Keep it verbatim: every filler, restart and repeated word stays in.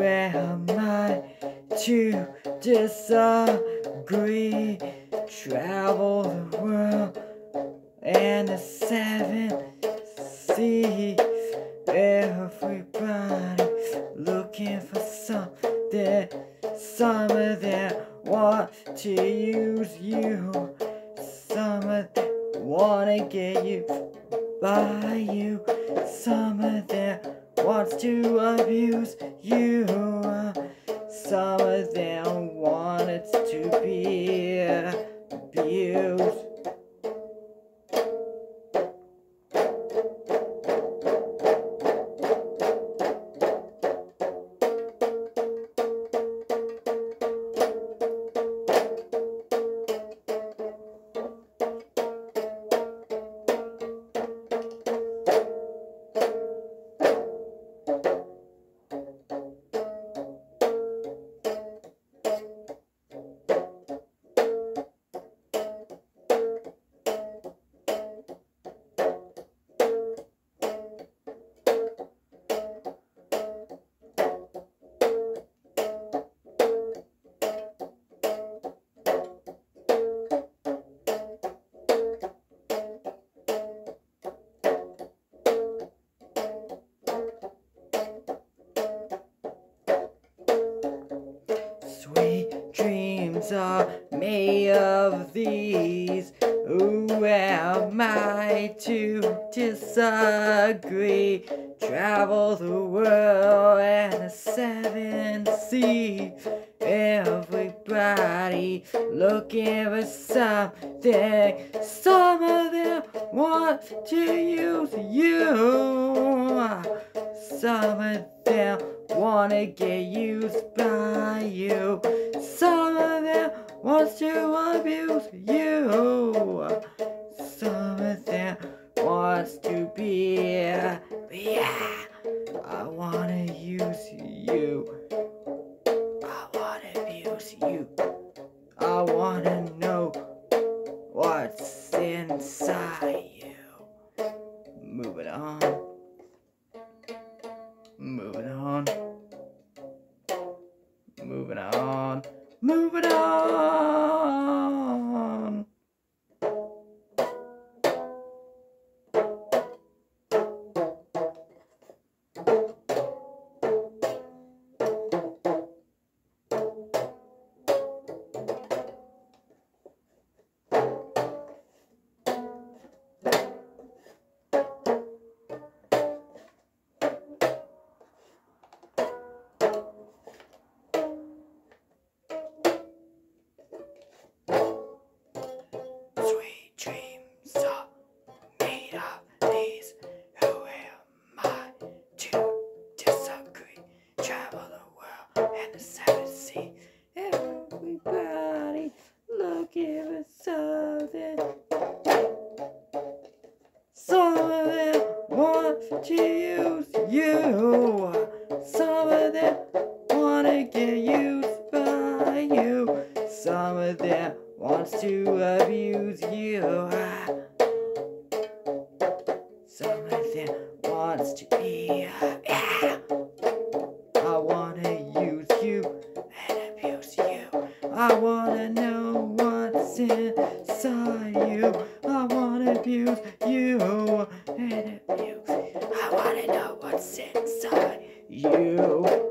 am I to disagree? Travel the world and the seven seas. Everybody looking for something. Some of them want to use you. Some of them wanna get you by you. Some of them wants to abuse you. Some of them want it to be abused. Sweet dreams are made of these. Who am I to disagree? Travel the world and the seven seas. Everybody looking for something. Some of them want to use you. Some of them wanna get used by you. Some of them wants to abuse you. Some of them wants to be, yeah. I wanna use you. I wanna abuse you. I wanna know what's inside you. Moving on. Moving on. Moving on. Moving on. Sweet dreams are made of these. Who am I to disagree? Travel the world and the seven seas. Everybody looking for something. Some of them want to use you. Some of them wanna get used by you. Some of them wants to abuse you. Some of them wants to be, yeah. I wanna use you and abuse you. I wanna know what's inside you. I wanna abuse you and abuse. I wanna know what's inside you.